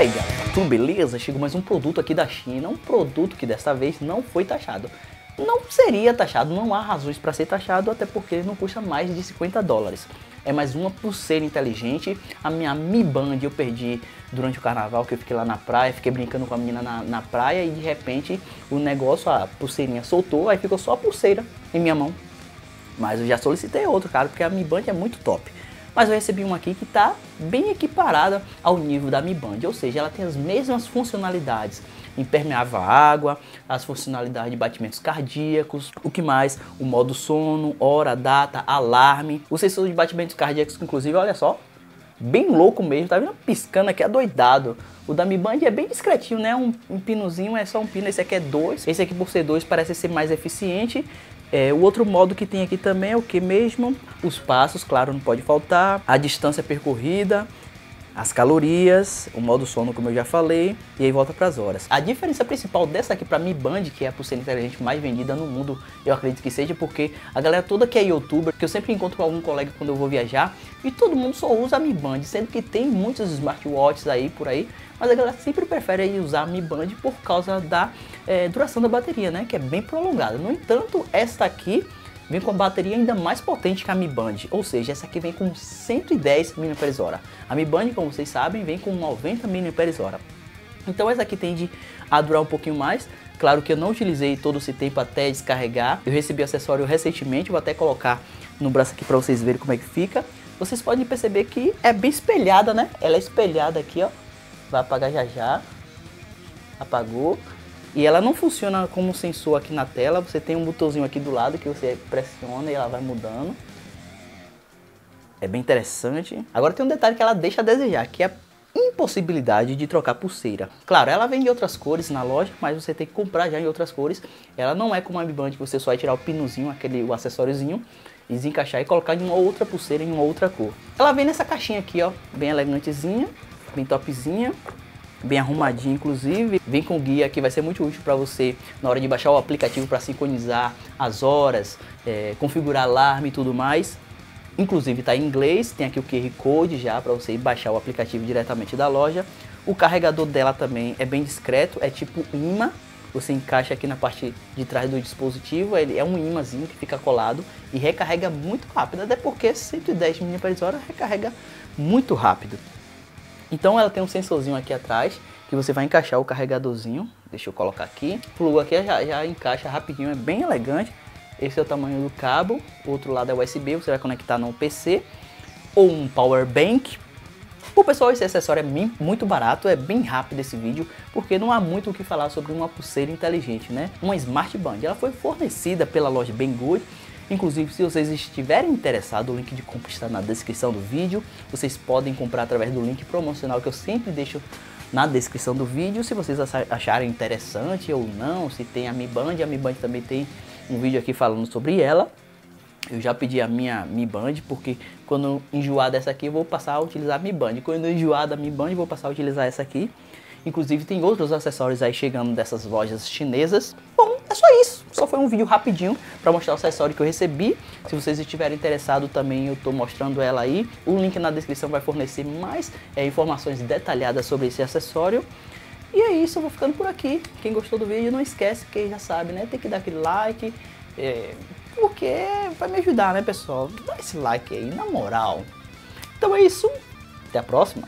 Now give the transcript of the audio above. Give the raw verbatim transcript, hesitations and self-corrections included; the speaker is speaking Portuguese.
aí galera, tudo beleza? Chegou mais um produto aqui da China, um produto que desta vez não foi taxado. Não seria taxado, não há razões para ser taxado, até porque não custa mais de cinquenta dólares. É mais uma pulseira inteligente. A minha Mi Band eu perdi durante o carnaval, que eu fiquei lá na praia, fiquei brincando com a menina na, na praia e de repente o negócio, a pulseirinha soltou, aí ficou só a pulseira em minha mão. Mas eu já solicitei outro, cara, porque a Mi Band é muito top. Mas eu recebi uma aqui que está bem equiparada ao nível da Mi Band, ou seja, ela tem as mesmas funcionalidades, impermeável à água, as funcionalidades de batimentos cardíacos, o que mais? O modo sono, hora, data, alarme, o sensor de batimentos cardíacos, inclusive, olha só, bem louco mesmo, tá vendo? Piscando aqui, adoidado. O da Mi Band é bem discretinho, né? Um, um pinozinho, é só um pino, esse aqui é dois, esse aqui por ser dois parece ser mais eficiente. É, o outro modo que tem aqui também é o que mesmo? Os passos, claro, não pode faltar, a distância percorrida, as calorias, o modo sono, como eu já falei, e aí volta para as horas. A diferença principal dessa aqui para Mi Band, que é a pulseira inteligente mais vendida no mundo, eu acredito que seja porque a galera toda que é youtuber, que eu sempre encontro com algum colega quando eu vou viajar, e todo mundo só usa a Mi Band, sendo que tem muitos smartwatches aí por aí, mas a galera sempre prefere usar a Mi Band por causa da é, duração da bateria, né, que é bem prolongada. No entanto, esta aqui vem com a bateria ainda mais potente que a Mi Band, ou seja, essa aqui vem com cento e dez miliamperes-hora. A Mi Band, como vocês sabem, vem com noventa miliamperes-hora. Então essa aqui tende a durar um pouquinho mais. Claro que eu não utilizei todo esse tempo até descarregar. Eu recebi o acessório recentemente, vou até colocar no braço aqui para vocês verem como é que fica. Vocês podem perceber que é bem espelhada, né? Ela é espelhada aqui, ó. Vai apagar já já. Apagou. E ela não funciona como um sensor aqui na tela, você tem um botãozinho aqui do lado que você pressiona e ela vai mudando. É bem interessante. Agora tem um detalhe que ela deixa a desejar, que é a impossibilidade de trocar pulseira. Claro, ela vem em outras cores na loja, mas você tem que comprar já em outras cores. Ela não é como a Mi Band, que você só vai tirar o pinozinho, aquele, o acessóriozinho, e desencaixar e colocar em uma outra pulseira em uma outra cor. Ela vem nessa caixinha aqui, ó, bem elegantezinha, bem topzinha. Bem arrumadinho, inclusive, vem com guia que vai ser muito útil para você na hora de baixar o aplicativo para sincronizar as horas, é, configurar alarme e tudo mais. Inclusive está em inglês, tem aqui o Q R Code já para você baixar o aplicativo diretamente da loja. O carregador dela também é bem discreto, é tipo imã, você encaixa aqui na parte de trás do dispositivo, ele é um imãzinho que fica colado e recarrega muito rápido, até porque cento e dez miliamperes-hora recarrega muito rápido. Então ela tem um sensorzinho aqui atrás, que você vai encaixar o carregadorzinho, deixa eu colocar aqui, pluga aqui, já, já encaixa rapidinho, é bem elegante. Esse é o tamanho do cabo, o outro lado é U S B, você vai conectar no P C, ou um power bank. Pô, pessoal, esse acessório é muito barato, é bem rápido esse vídeo, porque não há muito o que falar sobre uma pulseira inteligente, né? Uma Smart Band, ela foi fornecida pela loja Banggood. Inclusive, se vocês estiverem interessados, o link de compra está na descrição do vídeo. Vocês podem comprar através do link promocional que eu sempre deixo na descrição do vídeo. Se vocês acharem interessante ou não, se tem a Mi Band, a Mi Band também tem um vídeo aqui falando sobre ela. Eu já pedi a minha Mi Band, porque quando eu enjoar dessa aqui, eu vou passar a utilizar a Mi Band. Quando eu enjoar da Mi Band, eu vou passar a utilizar essa aqui. Inclusive, tem outros acessórios aí chegando dessas lojas chinesas. Bom, é só isso. Só foi um vídeo rapidinho para mostrar o acessório que eu recebi. Se vocês estiverem interessados também, eu estou mostrando ela aí. O link na descrição vai fornecer mais é, informações detalhadas sobre esse acessório. E é isso, eu vou ficando por aqui. Quem gostou do vídeo, não esquece, que já sabe, né? Tem que dar aquele like, é, porque vai me ajudar, né, pessoal? Dá esse like aí, na moral. Então é isso. Até a próxima.